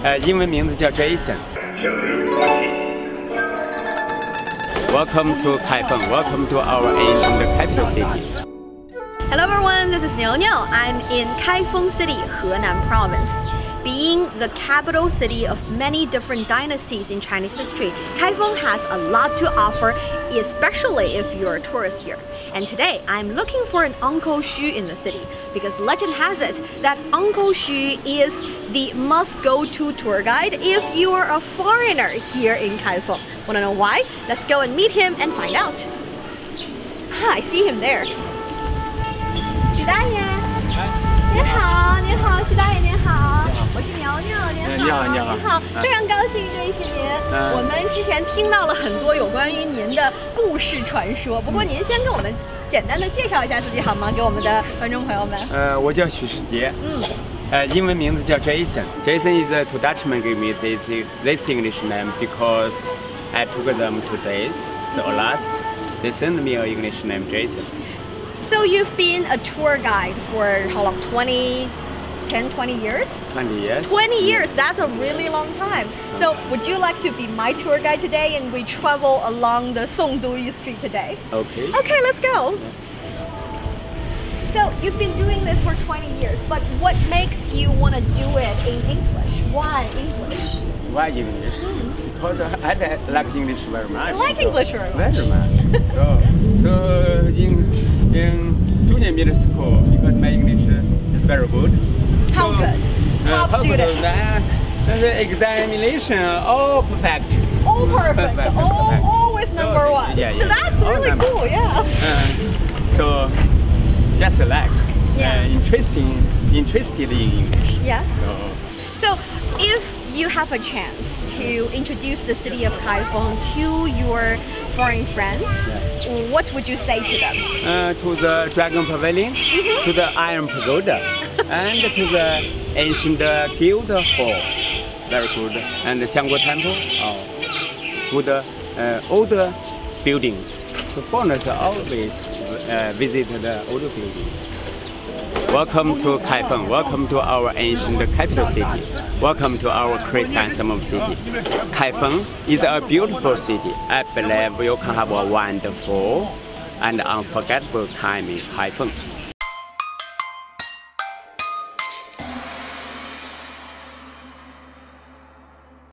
英文名字叫 Jason。Welcome to Kaifeng. Welcome to our ancient capital city. Hello everyone, this is Niu Niu. I'm in Kaifeng City, Henan Province. Being the capital city of many different dynasties in Chinese history, Kaifeng has a lot to offer, especially if you're a tourist here. And today, I'm looking for an Uncle Xu in the city because legend has it that Uncle Xu is the must-go-to tour guide if you are a foreigner here in Kaifeng. Wanna know why? Let's go and meet him and find out. I see him there. 许大爷，您好，您好，许大爷您好，我是牛牛，您好，您好，非常高兴认识您。我们之前听到了很多有关于您的故事传说，不过您先跟我们简单的介绍一下自己好吗？给我们的观众朋友们。 我叫许世杰。英文名字叫 Jason. Jason is two Dutchmen gave me this English name because I took them 2 days. So last they sent me an English name, Jason. So you've been a tour guide for how long? 20 years? 20 years. 20 years, that's a really long time. So would you like to be my tour guide today and we travel along the Songduyi Street today? Okay. Okay, let's go. Yeah. So you've been doing this for 20 years, but what makes you want to do it in English? Why English? Why English? Because I like English very much. I like English very much. Very much. So in junior middle school, because my English is very good. How good? Top student. The examination, all perfect. All perfect. Always number one. Yeah. That's really cool. Yeah. So just like interested in English. Yes. So if you have a chance to introduce the city of Kaifeng to your foreign friends, what would you say to them? To the Dragon Pavilion, to the Iron Pagoda, and to the ancient Guild Hall. Very good. And the Xiangguo Temple. Good older buildings. So foreigners always visit the older buildings. Welcome to Kaifeng. Welcome to our ancient capital city. Welcome to our Kaifeng city. Kaifeng is a beautiful city. I believe you can have a wonderful and unforgettable time in Kaifeng.